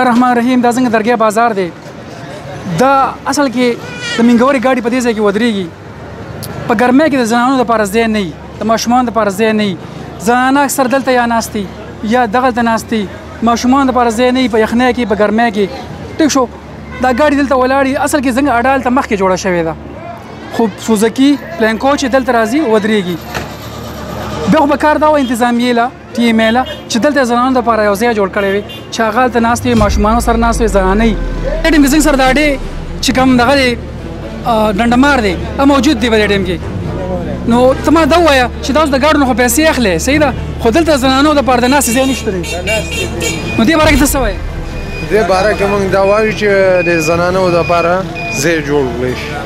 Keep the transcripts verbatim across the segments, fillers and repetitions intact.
الله الرحمن الرحیم. دا څنګه درګاه بازار دی، دا اصل کې د منګوري ګاډي په دې ځای کې ودرېږي. په ګرمۍ کې د زنانو دپاره ځای نه وي، د ماشومانو دپاره ځای نه وي. زنانه اکثر دلته یا ناستي یا دغلته ناستي، ماشومانو دپاره ځای نه وي په یخنۍ کې په ګرمۍ کې. ټیک شو، دا ګاډي دلته ولاړي. اصل کې څنګه اډا هلته مخکې جوړه شوې ده، خو سوزکي پلینکو چې دلته راځي ودرېږي. بیا خو به کار دا و انتظامیې له ټي ایم اې له چې دلته د زنانو دپاره یو ځای جوړ کړی وي چې هغه هلته ناست وي، ماشومانو سره ناست وي، زنانه وي. دې ټایم کې زموږ سره دا ډې چې کوم دغه دی ډنډمار دی دا موجود دی په دې ټایم کې. نو ته ما دا ووایه چې دا اوس د ګاډو نه خو پیسې اخلې، صحیح ده، خو دلته د زنانو دپاره د ناستې ځای نشته دی. نو دې باره کې ته څه وایې؟ دې باره کې موږ دا وایو چې د زنانو دپاره ځای جوړ کړی شي.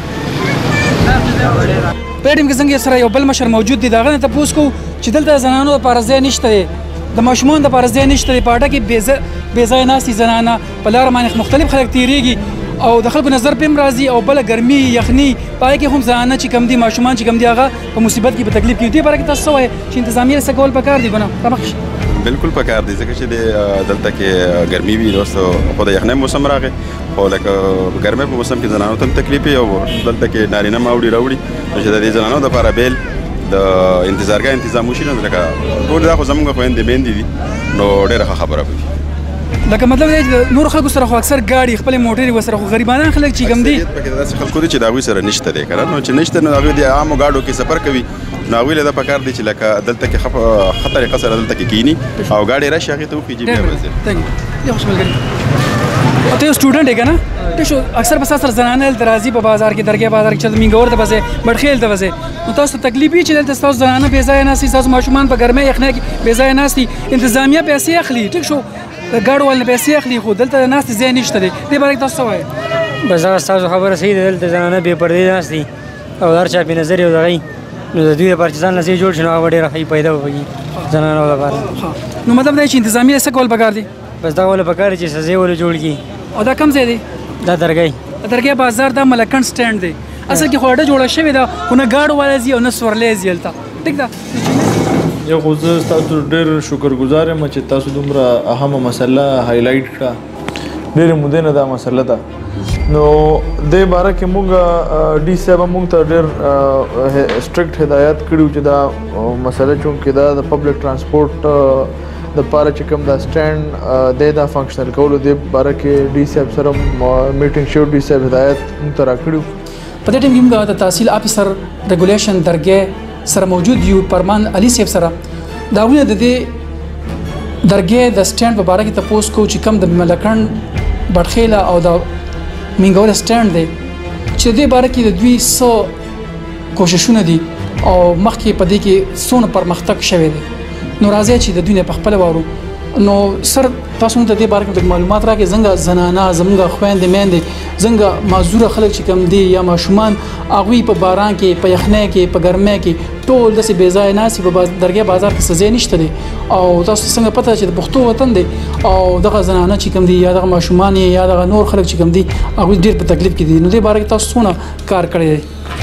په دې ټایم کې زموږ سره یو بل مشر موجود دی، د هغه نه تپوس کوو چې دلته د زنانو دپاره ځای نشته دی، د ماشومانو دپاره ځای نشته دی. په اډه کې بې ځایه ناستي زنانه په لاره باندې مختلف خلک تېرېږي او د خلکو نظر پې هم راځي، او بله ګرمي یخني په هغې کې هم زنانه چې کوم دي، ماشومان چې کوم دي، هغه په مصیبت کې په تکلیف کې. دې باره کې تاسو څه وایې چې انتظامیې څه کول پکار دي؟ ګناه رامخکې شه. بالکل پکار دي، ځکه چې دلته کې ګرمي وي، اوس خو د یخنۍ موسم راغی، خو لکه ګرمۍ په موسم کې زنانو ته هم تکلیف وي، او دلته کې نارینه ماوړي راوړي چې د دې زنانو دپاره بیل د انتظارګاه انتظام وشي. نو لکه ټول دا خو زموږ خویندې میندې دي، نو ډېره ښه خبره به وي. لکه مطلب دی چې نور خلکو سره خو اکثر ګاډي خپلې موټرې ورسره، خو غریبانان خلک چې کوم دي پکې داسې خلکو دي چې د هغوی سره نشته دی که نه. نو چې نشته نو هغوی د عامو ګاډو کې سفر کوي، نو هغوی له دا پکار دی چې لکه دلته کې ښه طریقه سره دلته کې کښېني او ګاډي راشي هغې ته وخېږي بیا به ځي. خوش ملګري، ته یو سټوډنټ یې که نه؟ ټیک شو، اکثر به ستا سره زنانه دلته راځي په بازار کې، درګاه بازار کې، چې مینګور ته به ځې، بډخیل ته به ځې. نو تاسو ته تکلیف وي چې دلته ستاسو زنانه بې ځایه ناستي، ستاسو ماشومان په ګرمۍ یخنۍ کې بې ځایه ناستي، انتظامیه پیسې اخلي. ټیک شو، د ګاډو والو پیسې اخلي، خو دلته د ناستې ځای نشته دی. دې باره کې تاسو څه وایې؟ بس هغه ستاسو خبره صحیح ده، دلته زنانه بې پردې ناست دي او هر چا پې نظر یو دغه وي، نو د دوی لپاره چې ځان له ځای جوړ شي نو هغه به ډېره ښه پیدا وکړي زنانو لپاره. نو مطلب دا چې انتظامیه څه کول پکار دي؟ بس دا ولې پکار دي چې ځای ولې جوړ کړي. او دا کوم ځای دی؟ دا درګۍ درګاه بازار دا ملکن سټینډ دی. اصل کې خو اډه جوړه شوې ده، خو نه ګاډو والا ځي او نه سورلی ځي هلته. ټیک ده. یو خو زه ستاسو ډېر شکرګزار یم چې تاسو دومره اهمه مسله هایلایټ کړه، ډېرې مودې نه دا مسله ده. نو دې باره کې موږ ډي صاحب موږ ته ډېر سټرکټ هدایات کړي وو چې دا مسله چونکې دا د پبلک ټرانسپورټ دپاره چې کوم دا سټینډ دی دا فنکشنل کولو دې باره کې ډي صاحب سره میټینګ شو، ډي صاحب هدایت موږ ته راکړي وو. په دې ټایم کې موږ د تحصیل آفیسر ریګولیشن درګاه سره موجود یو، پرمان علي صاحب سره. دا هغوی د دې درګاه د سټینډ په باره کې تپوس کوو چې کوم د ملکن بډخیله او د مینګور سټینډ دی، چې د دې باره کې د دوی څه کوششونه دي او مخکې په دې کې څونه پرمختګ شوی دی. نو راځئ چې د دوی نه په خپله واورو. نو سر تاسو موږ ته دې باره کې معلومات راکړئ، څنګه زنانه زموږ خویندې میندې، څنګه معذوره خلک چې کوم دي یا ماشومان، هغوی په باران کې، په یخنۍ کې، په ګرمۍ کې ټول داسې بې ځایه ناست په درګاه بازار کې څه ځای نشته دی. او تاسو څنګه پته چې د پښتو وطن دی او دغه زنانه چې کوم دي یا دغه ماشومان یا دغه نور خلک چې کوم دي هغوی ډېر په تکلیف کې دي. نو دې باره کې تاسو څونه کار کړی دی؟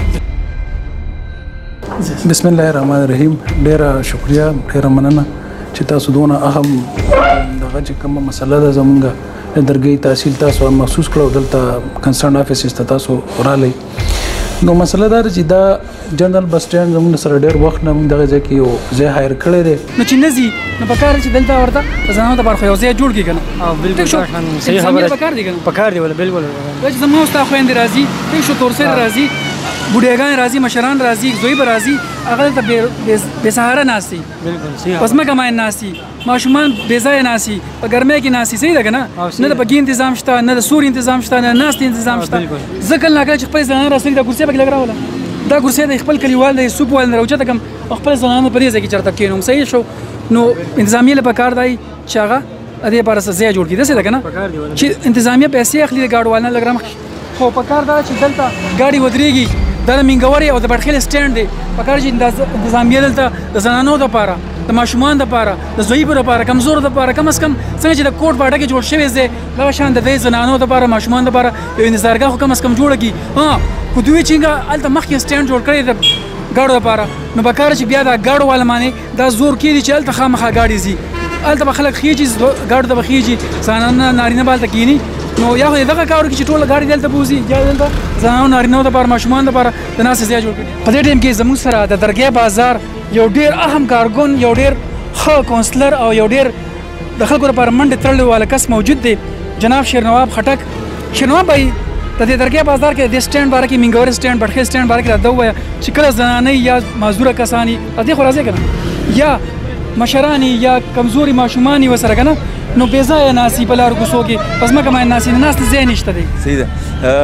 بسم الله الرحمن الرحیم. ډېره شکریه، ډېره مننه چې تاسو دونه اهم دغه چې کومه مسله ده زمونږ د درګۍ تحصیل تاسو محسوس کړو، دلته کنسرن آفیسز ته تاسو رالی. نو مسله دا ده چې دا جنرال بس سټینډ زموږ سره ډېر وخت نه موږ دغه ځای کې یو ځای هایر کړی دی. نو چې نه ځي نو پکار دی چې دلته ورته د زنانو دپاره خو یو ځای جوړ کړي که نه؟ بالکل صحیح خبره، پکار دی که نه؟ پکار دی ولې بالکل. چې زما او ستا خویندې راځي، ټیک شو، تورسر راځي، بوډیګان راځي، مشران راځي، زوی به راځي، هغه دلته بې سهاره ناست دي، په ځمکه باندې ناست دي، ماشومان بې ځایه ناست دي، په ګرمۍ کې ناست دي. صحیح ده که نه؟ نه د پکې انتظام شته، نه د سوري انتظام شته، نه د ناستې انتظام شته. زه کله ناکله چې خپلې زنانه راسلي دا کرسۍ پکې لږ راوله، دا کرسۍ د خپل کلیوال د سوپ وال نه راوچته کړم او خپلې زنانو په دې ځای کې چېرته کښېنوم. صحیح شو. نو انتظامیې له پکار دی چې هغه د دې لپاره څه ځای جوړ کړي. داسې ده که نه چې انتظامیه پیسې اخلي د ګاډو والو نه لږ رامخکې، خو پکار دا چې دلته ګاډي ودرېږي، دا د مینګورې او د بډخیل سټینډ دی. پکار چې انتظامیه دلته د زنانو دپاره، د ماشومان دپاره، د ضعیفو دپاره، کمزورو دپاره، کم از کم څنګه چې د کوټ په اډه کې جوړ شوی دی دغه شان د دې زنانو دپاره، ماشومان دپاره یو انتظارګاه خو کم از کم جوړه کړي. ها خو دوی چې هلته مخکې سټینډ جوړ کړی د ګاډو دپاره، نو پکار چې بیا دا ګاډو والا باندې دا زور کېږي چې هلته خامخا ګاډي ځي. هلته به خلک خېجي ګاډو ته به خېجي زنانه نارینه به هلته کښېني نو یا خو دغه کار وکړي چې ټوله ګاډي دلته بوځي یا دلته زنانو نارینهو دپاره ماشومانو دپاره د ناستې ځای جوړ کړي. په دې ټایم کې زموږ سره د درګۍ بازار یو ډېر اهم کارګون یو ډېر ښه کونسلر او یو ډېر د خلکو لپاره منډې تړلې والا کس موجود دی جناب شیرنواب خټک. شیرنواب بھائی د دې درګۍ بازار کې د سټینډ باره کې مینګور سټینډ بټخې سټینډ باره کې راته ووایه چې کله زنانه یا معذوره کسان یي دې خو راځئ که نه یا مشران یا کمزوري ماشومان یي ورسره که نه نو بې ځایه ناستي په لارو کوڅو کې په ځمکه باندې ناستي ناستې ځای نشته دی. صحیح ده.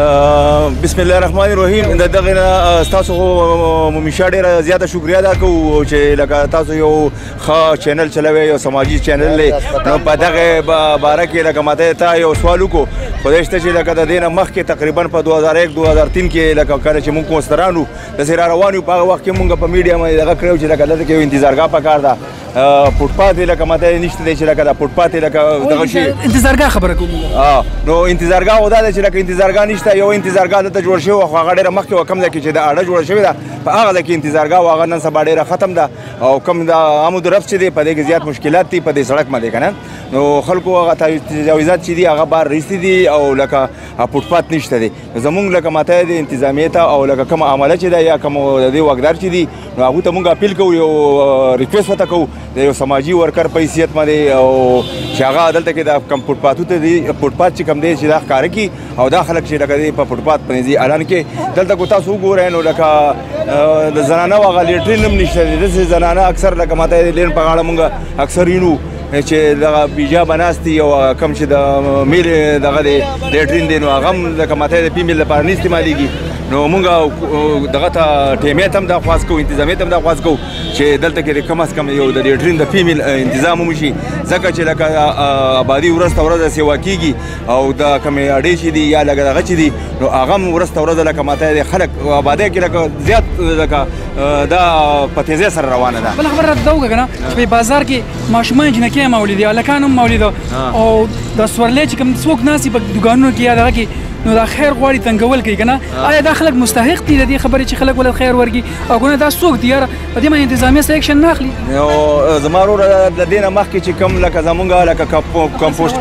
بسم الله الرحمن الرحیم. د دغې نه ستاسو مومیشا ډېره زیاته شکریه ادا کوو چې لکه تاسو یو ښه چینل چلوئ یو سماجي چینل دی نو په دغې باره کې لکه ماته تا یو سوال وکړو خدای شته چې لکه د دې نه مخکې تقریبا په دو هزار یک دو هزار تین کې لکه کله چې موږ کوستران وو داسې را روان یو په هغه وخت کې موږ په میډیا باندې دغه کړی چې لکه دلته کې یو انتظارګاه پکار ده فوټپاث یې لکه ماته نشته دی چې لکه دا فوټپاث یې لکه دغه شي انتظارګاه خبره کوم نو انتظارګاه خو دا دی چې لکه انتظارګاه نشته یو انتظارګاه دلته جوړ شوی خو هغه ډېره مخکې وه کوم ځای کې چې د اډه جوړه شوې ده په هغه ځای کې انتظارګاه وه هغه نن سبا ډېره ختم ده او کوم د عمود رفت چې دی په دې کې زیات مشکلات دي په دې سړک باندې که نه نو خلکو هغه تجاوزات چې دي هغه بار رسي دي او لکه فوټپاث نشته دی زمونږ لکه ماته د انتظامیې ته او لکه کوم عمله چې ده یا کوم د دې واکدار چې دي نو هغوی ته مونږ اپیل کوو یو ریکویسټ ورته کوو د یو سماجي ورکر په حیثیت باندې او چې هغه دلته کې د کم فوټپاثو ته دي فوټپاث چې کوم دی چې دا ښکاره کړي او دا خلک چې لکه دی په فوټپاث باندې ځي اعلان کې دلته کو تاسو وګورئ نو لکه د زنانه هغه لیټرین هم نشته دی داسې زنانه اکثر لکه ماته د لین په غاړه مونږ اکثر وینو چې دغه بیجا بناستي او کوم چې د میل دغه دی لیټرین دی نو هغه هم لکه ماته د فیمیل لپاره نه استعمالېږي نو مونږ دغه ته ټیمې ته هم دا خواست کوو انتظامیې ته هم دا خواست کوو چې دلته کې کم از کم یو د لیټرین د فیمیل انتظام وشي ځکه چې لکه آبادي ورځ ته ورځ سیوا کېږي او د کومې اډې چې دي یا لکه دغه چې دي نو هغه هم ورځ ته ورځ لکه ماته د خلک آبادۍ کې لکه زیات لکه دا په تیزۍ سره روانه ده. بله خبره راته دا وکړه که نه چې په بازار کې ماشومان جنکۍ هم اولیدي هلکان هم اولیده او د سورلۍ چې کوم څوک ناست په دوکانونو کې یا دغه کې نو دا خیر غواړي تنګول کوي که نه آیا دا خلک مستحق دي د دې خبرې چې خلک ولې خیر ورکړي او که نه دا څوک دي یاره په دې باندې انتظامیه څه اکشن نه اخلي. نو زما وروره د دې نه مخکې چې کوم لکه زمونږ لکه کوم پوسټ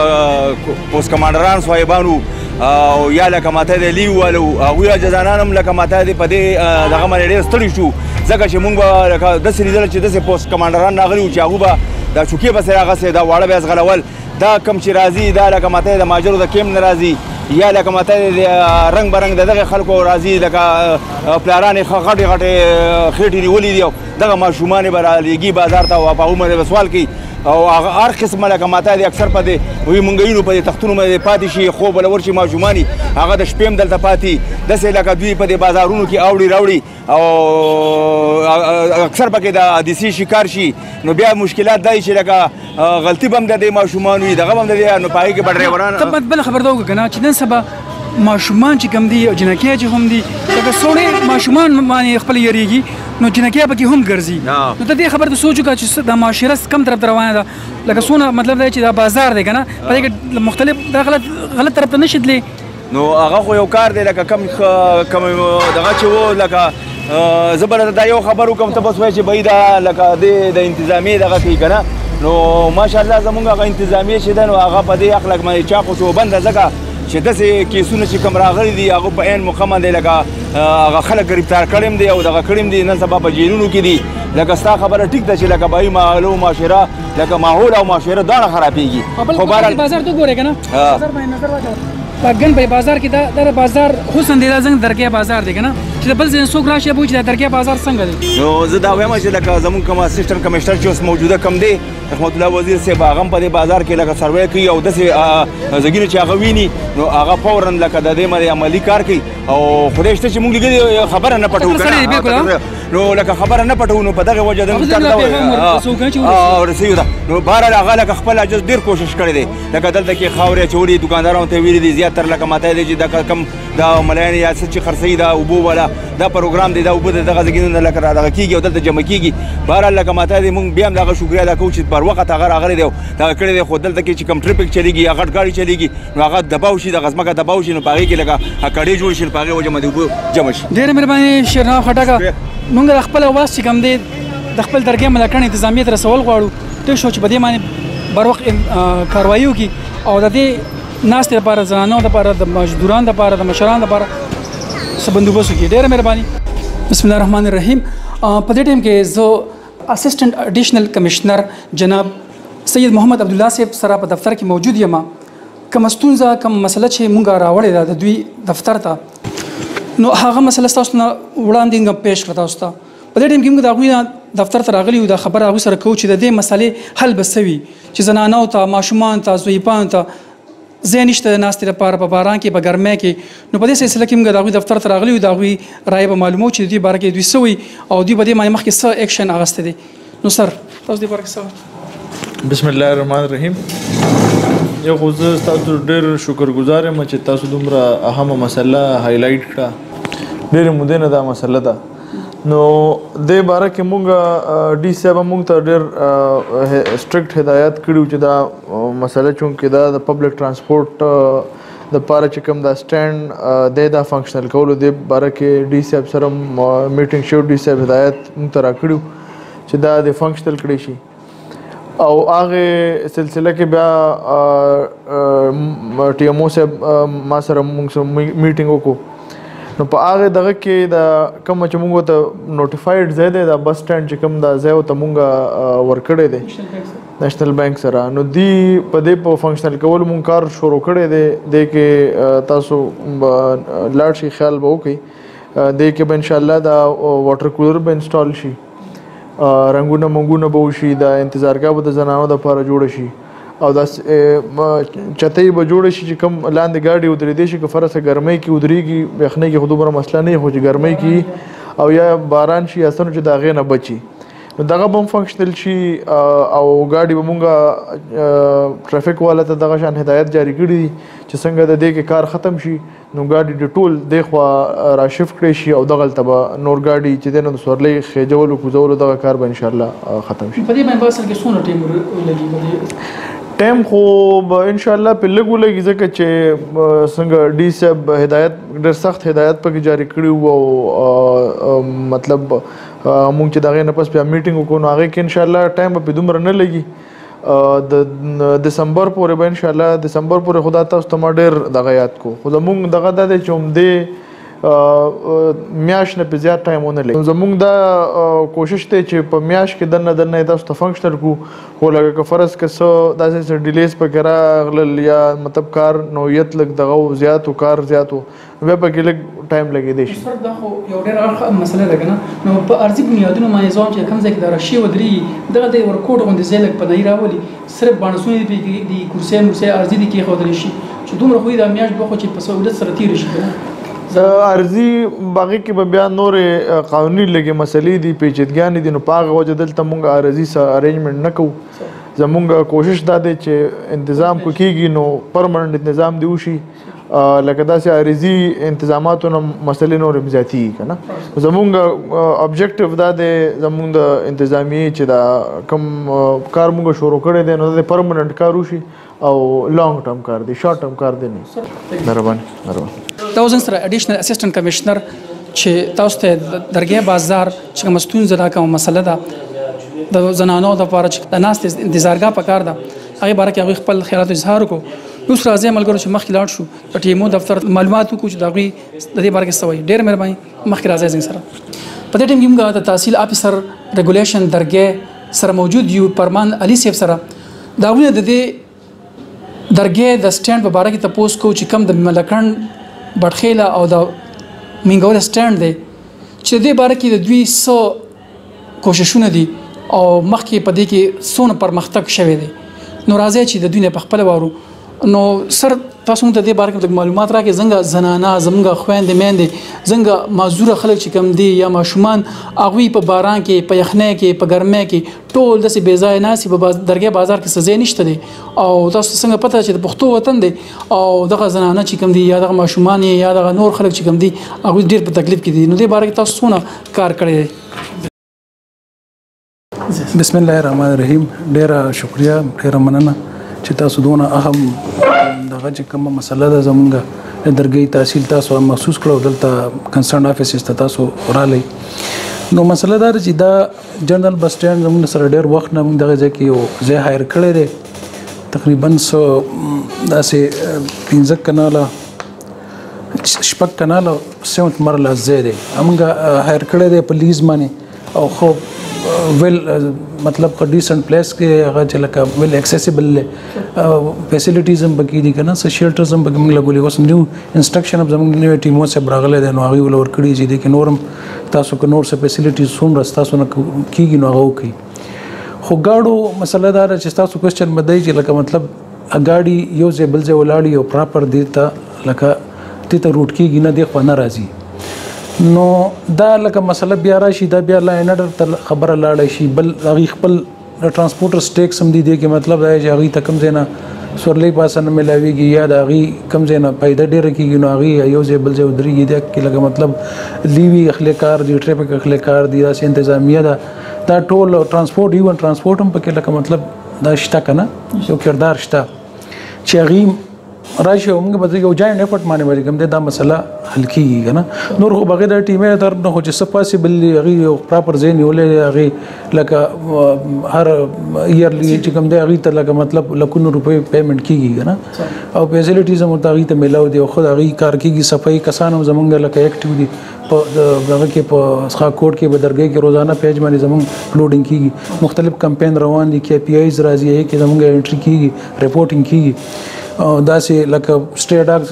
پوسټ کمانډران صاحبانو او یا لکه ماته د لیو والو هغوی جزانان هم لکه ماته د په دې دغه باندې ډېر ستړي شو ځکه چې مونږ به لکه داسې لیدله چې داسې پوسټ کمانډران راغلي وو چې هغوی به دا چوکۍ به سره اغوستې دا واړه به یې ځغلول دا کوم چې راځي دا لکه ماته د ماجرو د کیمپ نه راځي یا لکه ماته د رنګ برنګ د دغه خلکو راځي لکه پلاران یې غټې غټې خېټې نیولې دي او دغه ماشومان یې به رالیږي بازار ته او په هغو باندې به سوال کوي او هغه هر قسمه لکه ماته د اکثر په دې وایي مونږ وینو په دې تختونو باندې پاتې شي خوب به له ورشي ماشومان یي هغه د شپې هم دلته پاتې داسې لکه دوی په دې بازارونو کې اوړي راوړي او اکثر پکې د حادثې شکار شي نو بیا مشکلات دا چې لکه غلطي به هم د دې ماشومان وي دغه به هم د دې نو په هغې کې به ډرایوران ته بله خبر دا وکړه که نه چې نن سبا ماشومان چې کوم دي او جنکۍ چې هم دي لکه سوړې ماشومان باندې خپل یریږي نو جنکۍ پکې هم ګرځي نو ته دې خبر ته سوچ وکړه چې د معاشره کم طرف ته روانه ده لکه څونه مطلب دی چې دا بازار دی که نه په دې کې مختلف دا غلط غلط طرف ته نه شي تللی نو هغه خو یو کار دی لکه کم کم دغه چې و لکه زه به دا یو خبر وکړم ته بس وایې چې بهی دا لکه د د انتظامیې دغه کوي که نه نو ماشاءالله زمونږ هغه انتظامیې چې ده نو هغه په دې اخلاق باندې چاقو چوبنده ځکه چې داسې کیسونه چې کوم راغلي دي هغه په عین موقع باندې لکه هغه خلک گرفتار کړي هم دي او دغه کړي هم دي نن سبا په جیلونو کې دي لکه ستا خبره ټیک ده چې لکه بهایي ماحول او معاشره لکه ماحول او معاشره دواړه خرابېږي خو بهرحال بازار ته وګورئ که نه بازار باندې نظر واچوه په ګن په بازار کې دا د بازار حسن دی دا زنګ درګۍ بازار دی که نه چې د بل ځای څوک راشي به وایي چې دا درګۍ بازار څنګه دی نو زه دا وایم چې لکه زمونږ کوم اسسټنټ کمشنر چې اوس موجوده کم دی رحمت الله وزیر صاحب هغه هم په دې بازار کې لکه سروی کوي او داسې زګینه چې هغه ویني نو هغه فورا لکه د دې باندې عملي کار کوي او خدای شته چې مونږ لیدلي خبره نه پټوو نو لکه خبره نه پټوو نو په دغه وجه د رسېږو ده نو بهرحال هغه لکه خپل عجز ډېر کوشش کړی دی لکه دلته کې خاورې اچولي دوکاندارانو ته ویلي دي زیاتر لکه ماته دی چې دا کم دا ملایان یا څه چې خرڅوي دا اوبو والا دا پروګرام دی دا اوبه د دغه ځایونو نه لکه دغه کېږي او دلته جمع کېږي بهرحال لکه ماته دی مونږ بیا هم دغه شکریه ادا کوو چې بر وخت هغه راغلی دی او دغه کړی دی خو دلته کې چې کوم ټریفک چلېږي یا غټ ګاډي چلېږي نو هغه دباو شي دغه ځمکه دباو شي نو په هغې کې لکه کډې جوړ شي په هغې وجه باندې اوبه جمع شي. ډېره مهرباني شیرنواب خټک مونږ د خپل اواز چې کوم دی د خپل درګۍ ملکڼ انتظامیې ته رسول غواړو ټیک شو چې په دې باندې بر وخت کاروایي وکړي او د دې ناستې لپاره زنانو لپاره د مزدورانو لپاره د مشرانو لپاره څه بندوبست وکړي. ډېره مهرباني. بسم الله الرحمن الرحیم. په دې ټایم کې زه اسسټنټ اډیشنل کمشنر جناب سید محمد عبدالله صاحب سره په دفتر کې موجود یم. کوم ستونزه کوم مسله چې مونږ راوړې ده د دوی دفتر ته نو هغه مسله تاسو نه وړاندې پیش کړه تاسو ته. په دې ټایم کې موږ د هغوی دفتر ته راغلي یو د خبره هغوی سره کوو چې د دې مسلې حل به څه وي چې زنانو ته ماشومانو ته ضعیفانو ته ځای نشته د ناستې لپاره په باران کې په ګرمۍ کې. نو په دې سلسله کې موږ د هغوی دفتر ته راغلي یو د هغوی رایې به معلوموو چې د دوی باره کې دوی څه وایي او دوی په دې باندې مخکې څه ایکشن اخیستی دی. نو سر تاسو دې باره کې څه. بسم الله الرحمن الرحیم. یو خو زه ستاسو ډېر شکرګزار یم چې تاسو دومره اهمه مسله هایلایټ کړه. ډېرې مودې نه دا مسله ده. نو دې باره کې مونږ ډي صاحب مونږ ته ډېر سټرکټ هدایت کړي چې دا مسله چونکې دا د پبلک ترانسپورټ د پاره چې کوم دا سټینډ دی دا فنکشنل کولو دې باره کې ډي صاحب سره میټینګ شو. ډي صاحب هدایت مونږ ته راکړي چې دا د فنکشنل کړی شي او هغه سلسله کې بیا ټي ایم او صاحب ما سره مونږ میټینګ وکړو. نو په هغه دغه کې د کوم چې موږ ته نوټیفاید ځای دی دا بس سټینډ چې کوم دا ځای ته موږ ورکړی دی نېشنل بانک سره. نو دی په دې په فنکشنل کول موږ کار شروع کړی دی. دې کې تاسو لاړ شي خیال به وکړئ. دې کې به انشاءالله دا واټر کولر به انسټال شي رنګونه منګونه به وشي دا انتظارګاه به د زنانو دپاره جوړه شي او دا چتۍ به جوړه شي چې کوم لاندې ګاډي ودرېدی شي که فرض ګرمۍ کې ودرېږي یخنۍ کې خو دومره مسله نه وي خو چې ګرمۍ کې او یا باران شي یا څه نو چې د هغې نه بچي نو دغه به هم فنکشنل شي او ګاډي به مونږ ټرافیک والا ته دغه شان هدایت جاري کړي دي چې څنګه د دې کې کار ختم شي نو ګاډي د ټول دې خوا راشفټ کړی شي او دغلته به نور ګاډي چې دی نو د سورلۍ خېجولو کوزولو دغه کار به انشاءالله ختم شي. په دې باندې به اصل کې څومره ټایم لګي؟ ټایم خو به انشاءالله په لږ ولګي ځکه چې څنګه ډي صاحب هدایت ډېر سخت هدایت پکې جاري کړي وو او مطلب مونږ چې د هغې نه پس بیا میټینګ وکړو نو هغې کې انشاءالله ټایم به پې دومره نه لګي. د دسمبر پورې به انشاءالله دسمبر پورې خو دا تاسو ته ما ډېر دغه یاد کو خو زمونږ دغه دا دی چې همدې میاشت نه پې زیات ټایم ونه لګي. زمونږ دا کوشش دی چې په میاشت کې دننه دننه یې تاسو ته فنکشنل کړو خو لکه که فرض که څه داسې څه ډیلیز پکې راغلل یا مطلب کار نوعیت لږ دغه زیات و کار زیات و بیا پکې لږ ټایم لګېدی شي. سر دا خو یو ډېر اړخ مسله ده که نه نو په ارضي بنیادونو باندې زه وایم چې کوم ځای کې دا رشي ودرېږي دغه د ورکوټ غوندې ځای لږ پناهي راولي صرف بانسونه دي پکې دي کورسۍ مرسۍ ارضي دي کېښودلی شي چې دومره خو یې دا میاشت دوه خو چې په سهولت سره تېره شي که نه. د ارضي باغې کې به بیا نورې قانوني لږې مسلې دي پیچیدګیانې دي نو په هغه وجه دلته مونږ ارضي څه ارینجمنټ نه کوو. زمونږ کوشش دا دی چې انتظام کو کېږي نو پرمننټ انتظام دې وشي لکه داسې عارضي انتظاماتو نه مسلې نورې هم زیاتېږي که نه. زمونږ ابجیکټیو دا دی زمونږ د انتظامیې چې دا کوم کار مونږ شروع کړی دی نو دا د پرمننټ کار وشي او لانګ ټرم کار دی شارټ ټرم کار دی نه. مهرباني مهرباني. دا زه سره اډیشنل اسسټنټ کمشنر چې تاسو ته درګۍ بازار چې کومه ستونزه ده کومه مسله ده د زنانو دپاره چې د ناستې انتظارګاه پکار ده هغې باره کې هغوی خپل خیالاتو اظهار وکړو. اوس راځئ ملګرو چې مخکې لاړ شو په ټي ایم او دفتر معلومات وکړو چې د هغوی د دې باره کې څه وایي. ډېره مهرباني. مخکې راځئ زموږ سره. په دې ټایم کې موږ د تحصیل آفیسر ریګولیشن درګۍ سره موجود یو پرمان علي صاحب سره. د هغوی د دې درګۍ د سټینډ په باره کې تپوس کوو چې کوم د ملکنډ بټخیله او د مینګول سټینډ دی چې د دې باره کې د دوی څه کوششونه دي او مخکې په دې کې څونه پرمختګ شوی دی. نو راځئ چې د دوی نه پخپله واورو. نو سر تاسو موږ ته دې باره کې معلومات راکړئ څنګه زنانه زموږ خویندې میندې څنګه معذوره خلک چې کوم دي یا ماشومان هغوی په باران کې په یخنۍ کې په ګرمۍ کې ټول داسې بې ځایه ناستې په درګۍ بازار کې څه ځای نشته دی او تاسو څنګه پته چې د پښتو وطن دی او دغه زنانه چې کوم دي یا دغه ماشومان یا دغه نور خلک چې کوم دي هغوی ډېر په تکلیف کې دي. نو دې باره کې تاسو څونه کار کړی دی؟ بسم الله الرحمن الرحیم. ډېره شکریه ډېره مننه چې تاسو دونه اهم دغه چې کومه مسله ده زمونږ د درګۍ تحصیل تاسو مخصوص کړو دلته کنسرن افیسز ته تاسو رالی. نو مسله دا چې دا جنرال بس سټاند زموږ سره ډېر وخت نه موږ دغه ځای کې یو ځای هایر کړی دی تقریبا څو داسې پنځه کناله شپږ کناله سیونت مرله ځای دی موږ هایر کړی دی په لیز باندې او خو ویل مطلب په ډیسنٹ پلیس کې هغه چې لکه ویل اکسیسیبل فیسیلیټیز هم پکې دي که نه څه شیلټرز هم پکې موږ لګولي اوس نیو انسټرکشن هم زموږ نوی ټیمو صاحب راغلی دی نو هغوی ول ورکړي چې دې کې نور هم تاسو که نور څه فیسیلیټیز څومره ستاسو نه کېږي نو هغه وکړي خو ګاډو مسله دا ده چې ستاسو کوېسچن به دی چې لکه مطلب ګاډي یو ځای بل ځای ولاړي او پراپر دې ته لکه دې ته روټ کېږي نه دې خوا نه راځي نو دا لکه مسله بیا راشي دا بیا لاینر ته خبره لاړه شي بل هغوی خپل ټرانسپورټر سټیکس هم دي دې کې مطلب دا چې هغوی ته کوم ځای نه سورلی پاسه نه میلاویږي یا د هغوی کوم ځای نه فایده ډېره کېږي نو هغوی یو ځای بل ځای ودرېږي دې کې لکه مطلب لیوي اخلی کار دي ټریفک اخلی کار دي داسې انتظامیه ده دا ټول ټرانسپورټ ایون ټرانسپورټ هم پکې لکه مطلب دا شته که نه یو کردار شته چې هغوی راشي او موږ به یو جاینټ ایفرټ باندې باندې کوم دی دا مسله حل کېږي که نه نور خو بغیر د ټیمې طرف نه خو چې څه پاسبل دي هغوی یو پراپر ځای نیولی دی هغوی لکه هر ایرلی چې کوم دی هغوی ته لکه مطلب لکونو روپۍ پیمنټ کېږي که نه او فیسیلیټیز هم ورته هغوی ته میلاو دي او خود هغوی کار کېږي صفایي کسان هم زموږ لکه ایکټیو دي په هغه کې په خاکوټ کې به درګۍ کې روزانه پیج باندې زموږ اپلوډینګ کېږي مختلف کمپین روان دي کے پی آیز راځي هغې کې زموږ انټري کېږي رپورټینګ کېږي داسې لکه سټری ډاګز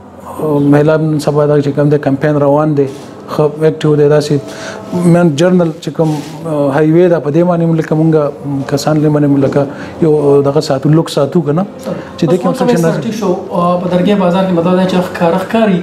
مهلا نن سبا دا چې کوم دی کمپین روان دی ښه ایکټیو دی داسې مین جرنل چې کوم هایوې ده په دې باندې هم لکه مونږ کسان لې باندې لکه یو دغه ساتو لوک ساتو که نه چې دې کې هم سکشن راځي په درګۍ بازار کې مطلب دی چې ښکاره ښکاري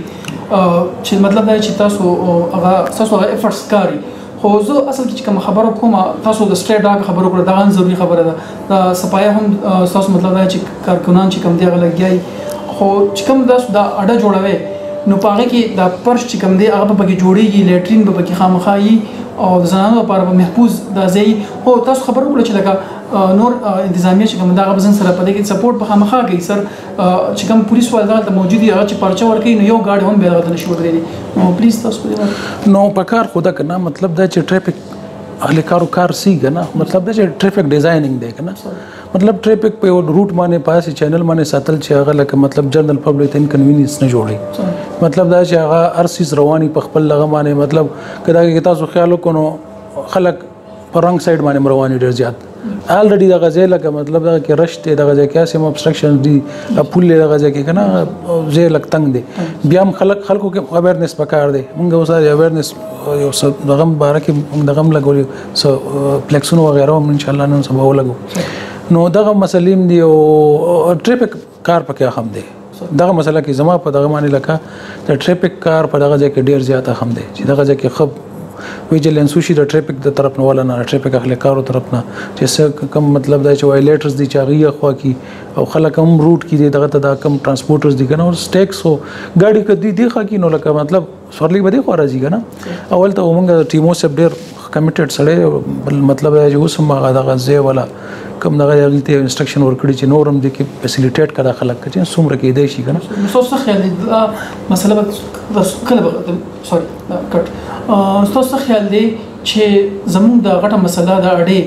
چې مطلب دا چې تاسو هغه ستاسو هغه ایفرټس ښکاري خو زه اصل کې چې کوم خبره کوم تاسو د سټری ډاګ خبره وکړه دا هم ضروري خبره ده د صفایه هم تاسو مطلب دا چې کارکنان چې کوم دی هغه لګیایي خو چې کوم تاسو دا اډه جوړوي نو په هغې کې دا پرش چې کوم دی هغه به پکې جوړېږي لیټرین به پکې خامخا وي او د زنانو لپاره به محفوظ دا ځای هو تاسو خبره وکړه چې لکه نور انتظامیه چې کوم دا هغه به زن سره په دې کې سپورټ به خامخا کوي سر چې کوم پولیس وال دغلته موجود دي هغه چې پرچه ورکوي نو یو ګاډی هم بیا دغلته نشي ودرېدی نو پلیز تاسو په دې نو په کار خو ده که نه مطلب دا چې ټریفک اهل کارو کار سی که نه مطلب دا چې ټریفک ډیزایننګ دی که نه مطلب ټریفک په یو روټ باندې پاسې چینل باندې ساتل چې هغه لکه مطلب جنرال پبلک ته انکنوینس نه جوړي مطلب دا چې هغه هر څیز رواني په خپل لغه باندې مطلب که دا کې تاسو خیال وکړو نو خلک په رنګ سایډ باندې رواني ډېر زیات الریډي دغه ځای لکه مطلب دغه کې رش دی دغه ځای کې هسې هم ابسټرکشن دي پول دی دغه ځای کې که نه ځای لږ تنګ دی بیا هم خلک خلکو کې اویرنس پکار دی مونږ اوس اویرنس یو څه دغه هم باره کې مونږ دغه هم لګولي څه فلیکسونه وغیره هم انشاءالله نن سبا ولګو نو دغه مسلې هم دي او ټریفک کار پکې اهم دی دغه مسله کې زما په دغه باندې لکه د ټریفک کار په دغه ځای کې ډېر زیات اهم دی چې دغه ځای کې ښه ویجیلنس وشي د ټریفک د طرف نه ولا نه ټریفک اخلي کارو طرف نه چې څه کم مطلب دا چې وایلیټرز دي چې هغوی خوا کې او خلک هم روټ کې دي دغه ته دا کم ټرانسپورټرز دي که نه او سټیکس هو ګاډي که دوی دې خوا کې نو لکه مطلب سورلی به دې خوا راځي که نه اول ته مونږ ټیمو صاحب ډېر کمیټډ سړی بل مطلب دا چې اوس هم هغه دغه ځای والا کوم دغه هغوی ته انسټرکشن ورکړي چې نور هم دې کې فیسیلیټیټ کړه دا خلک چې څومره کېدی شي که نه ستاسو څه خیال دی دا مسله به کله به سوري کټ ستاسو څه خیال دی چې زموږ د غټه مسله د اډې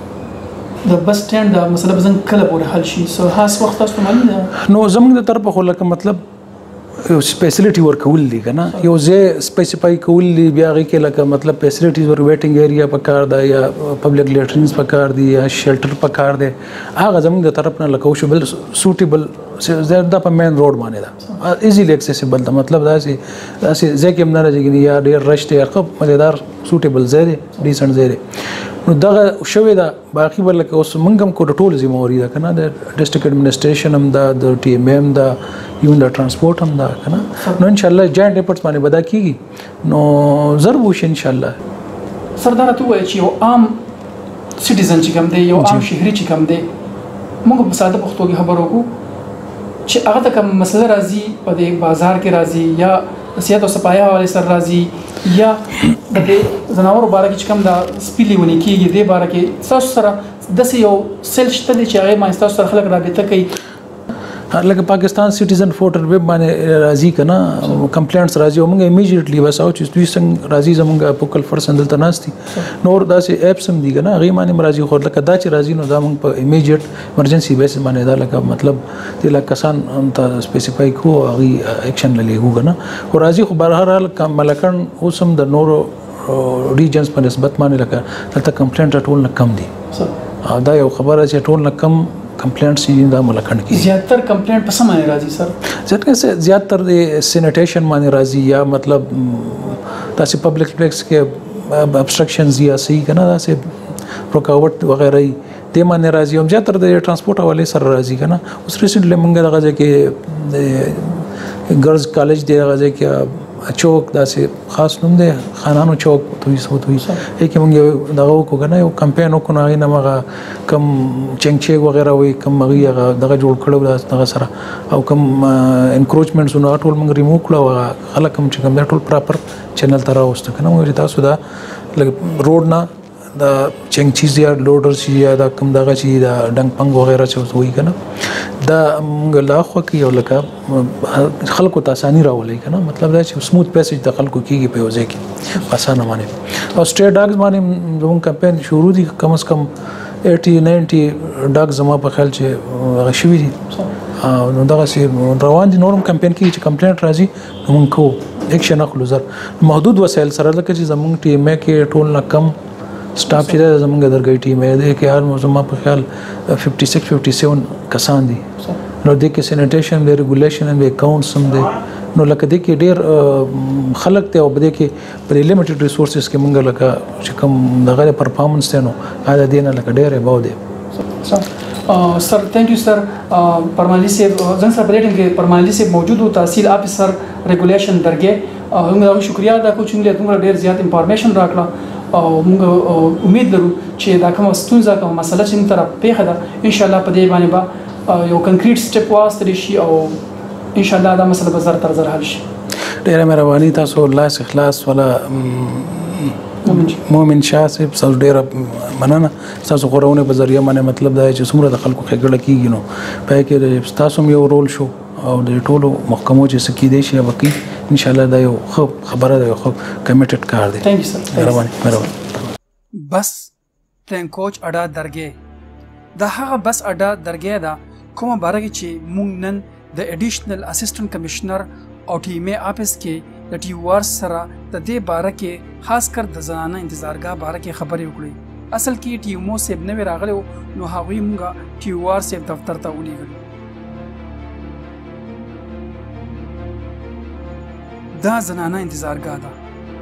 د بس سټینډ دا مسله به څنګه کله پورې حل شي سو خاص وخت تاسو ته معلوم ده نو زموږ د طرفه خو لکه مطلب یو سپیشلیټي ورکول دي که نه یو ځای سپیسیفای کول دي بیا هغې کې لکه مطلب فیسلیټیز ور ویټینګ ایریا پکار ده یا پبلک لیټرینز پکار دي یا شیلټر پکار دی هغه زموږ د طرف نه لکه وشبل سوټیبل دا په مین روډ باندې ده ایزیلی اکسیسیبل ده مطلب داسې داسې ځای کې هم نه راځي یا ډېر رش دی ښه مزیدار سوټیبل ځای دی ډیسنټ ځای دی نو دغه شوې ده باقي به لکه اوس موږ هم کو د ټولو ذمهواري ده که نه د ډسټرکټ ایډمنسټریشن هم ده د ټي ایم ایم ده ایون د ټرانسپورټ هم ده که نه نو انشاءالله جاینټ ایفرټس باندې به دا کېږي نو ضر به وشي انشاءالله سر دا راته ووایه چې یو عام سټیزن چې کوم دی یو عام شهري چې کوم دی موږ په ساده پښتو کې خبرې وکړو چې هغه ته کوم مسله راځي په دې بازار کې راځي یا صحت او صفایه حوالې سره راځي یا د دې ځناورو باره کې چې کوم دا سپي لیونې کېږي دې باره کې ستاسو سره داسې یو سیل شته دی چې هغې باندې ستاسو سره خلک رابطه کوي لکه پاکستان سټیزن پورټل ویب باندې راځي کنه کمپلینټس راځي او موږ ایمیډیټلی بس او چې دوی څنګه راځي زمونږ پوکل فرسن دلته ناشتي نور داسې اپس هم دي کنه هغه باندې راځي خو لکه دا چې راځي نو دا موږ په ایمیډیټ ایمرجنسي بیس باندې دا لکه مطلب د لکه کسان هم ته سپیسیفای کو هغه اکشن للیږو کنه او راځي خو بهر حال ملکن اوسم د نورو ریجنز په نسبت باندې لکه دلته کمپلینټ ټول نه کم دي دا یو خبره چې ټول نه کم کمپلینټس یې دا ملکن کی زیاتر کمپلینټ په سم باندې راځي سر ځکه زیاتر د سینیټیشن باندې راځي یا مطلب تاسو پبلک پلیکس کې ابسټرکشنز یا صحیح کنه تاسو رکاوټ وغیرہ د باندې راځي هم زیاتر د ترانسپورت حواله سره راځي کنه اوس ریسنټلی موږ دغه کې ګرلز کالج دی دغه کې چوک داسې خاص نوم دی خانانو چوک توي سو توي کې موږ دغه کو کنه یو کمپاین وکړو هغه نمغه کم چنګچي وغیرہ وي کم هغه دغه جوړ کړو دغه سره او کم انکروچمنټس نو ټول موږ ریموو کړو خلک کم چې کم ټول پراپر چینل تر راوست کنه موږ تاسو دا روډ نه دا چنګ چیز یا لوډر شي یا دا کم دغه شي دا ډنګ پنګ وغیرہ چې وي کنه دا موږ لا خو کې یو لکه خلکو ته اساني راولي کنه مطلب دا چې سموث پیسج د خلکو کېږي په وځي کې اسانه باندې او سټری ډاګز باندې زموږ کمپاین شروع دي کم از کم eighty ninety ډاګز زما په خیال چې هغه شوي دي نو دغه سي روان دي نورم کمپاین کې چې کمپلینټ راځي نو موږ کو اکشن اخلو زر محدود وسایل سره لکه چې زموږ ټیم کې ټول نه کم سټاف چې زمونږ درګي ټیم دی کې هر موضوع په خیال fifty-six fifty-seven کسان دي نو د کې سینیټیشن دی ریګولیشن دی اکاونټس هم دی نو لکه د کې ډیر خلک ته او بده کې پر لیمیټډ ریسورسز کې مونږ لکه چې کوم دغه پرفارمنس ته نو هغه دینه لکه ډیر به دی سر thank you sir परमाली से जन सर परेड के परमाली से मौजूद हो तहसील ऑफिसर रेगुलेशन درګه موږ شکریا ادا کوو چې موږ ډیر زیات انفارمیشن راکړه او موږ امید لرو چې دا کوم ستونزه کوم مسله چې موږ طرف پیښه ده ان شاء الله په دې باندې به یو کنکریټ سټپ واستل شي او ان شاء الله دا مسله به زر تر زر حل شي ډیره مهرباني تاسو الله اخلاص ولا مومن شاه صاحب تاسو ډیره مننه تاسو غوړونه په ذریعہ باندې مطلب دا چې څومره د خلکو خګړه کیږي نو په کې تاسو یو رول شو او د ټولو محکمو چې سکی دی شي بقي ان شاء الله دا یو خبره ده یو کمیټډ کار دی ثانک یو سر مهرباني مهرباني بس تن کوچ اډا درګه دا هغه بس اډا درګه دا کومه بارګه چې مونږ نن د اډیشنل اسسټنټ کمشنر او ټیمه اپس کې د ټي وار سره د دې باره کې خاص کر د زنانه انتظارګاه باره کې خبرې وکړي اصل کې ټیمو سیب نه راغلو نو هغوی مونږه ټي وار سیب دفتر ته ولېږل دا زنانه انتظارګاه ده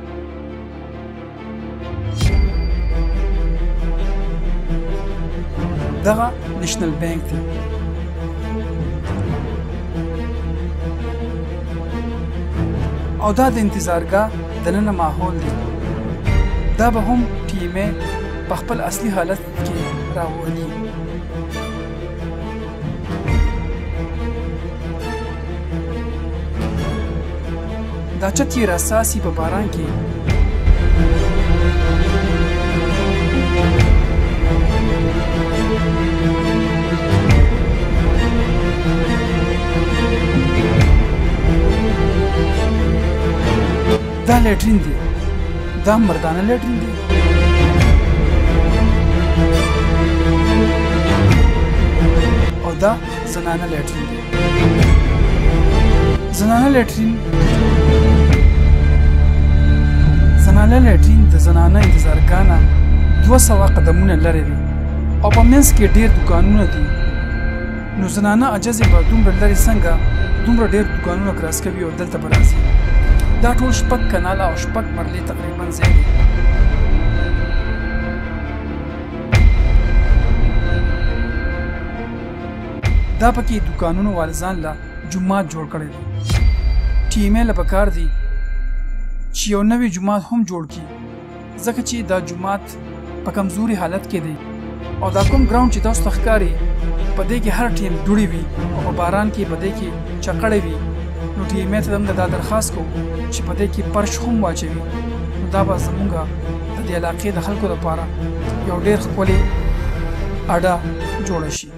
دغه نېشنل بانک دی او دا د انتظارګاه دننه ماحول دی دا به هم ټیمه په خپل اصلي حالت کې راولي دا چتی راساسي په باران کې دا لیټرین دی دا مردانه لیټرین دی او دا زنانه لیټرین دی زنانه لیټرین زنانه لیټرین د زنانه انتظارګاه نه دوه سوه قدمونه لرې دي او په منځ کې ډېر دوکانونه دي نو زنانه عجزې به دومره لرې څنګه دومره ډېر دوکانونه کراس کوي او دلته به راځي دا ټول شپږ کناله او شپږ مرلې تقریبا ځای دی دا پکې دوکانونو وال ځان له جومات جوړ کړی دی ټیمې له پکار دی چې یو نوی جومات هم جوړ کړي ځکه چې دا جومات په کمزوري حالت کې دی او دا کوم ګراوند چې تاسو ته ښکاري په دې کې هر ټیم دوړې وي او په باران کې په دې کې چکړې وي نو ټیمې ته موږ دا درخواست کوو چې په دې کې پرش هم واچوي نو دا به زموږ د دې علاقې د خلکو لپاره یو ډېر ښکلې اډه جوړه شي